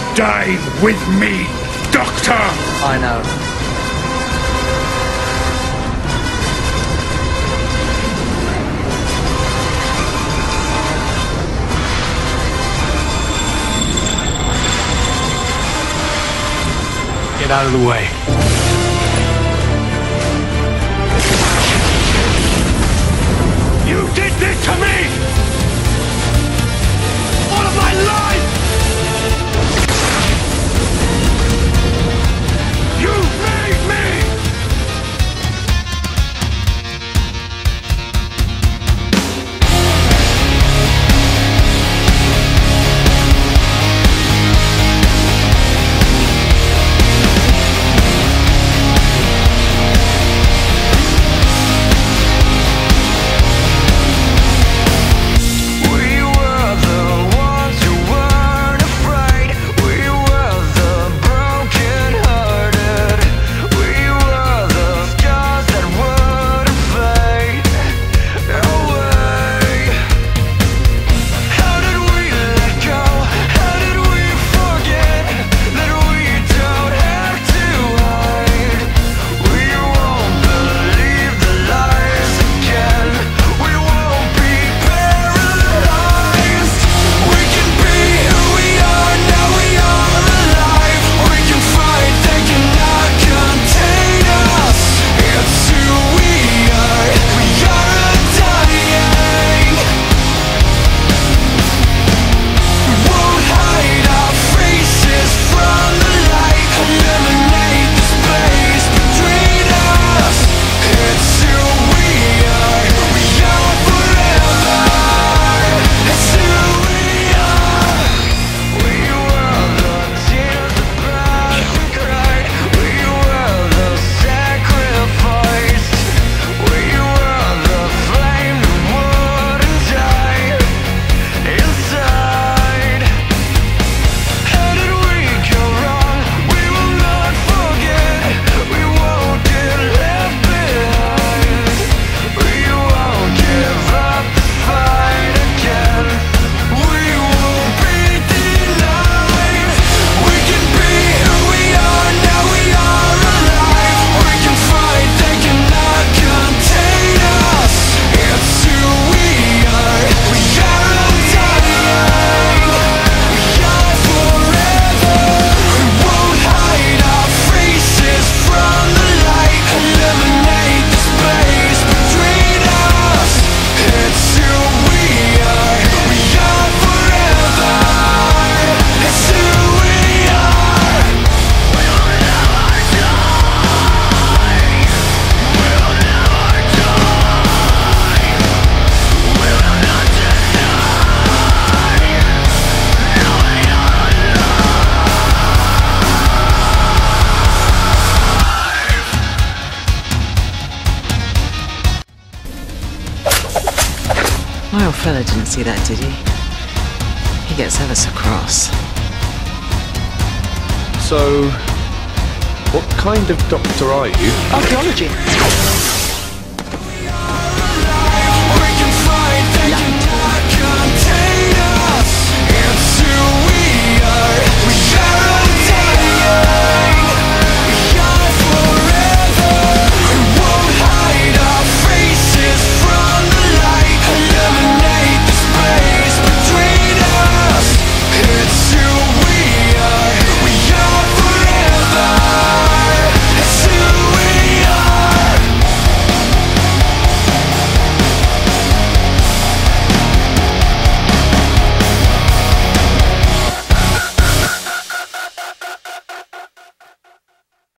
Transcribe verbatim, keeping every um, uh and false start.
Die with me, Doctor! I know. Get out of the way. You did this to me! All of my life! You made me! My old fella didn't see that, did he? He gets ever so cross. So, what kind of doctor are you? Archaeology.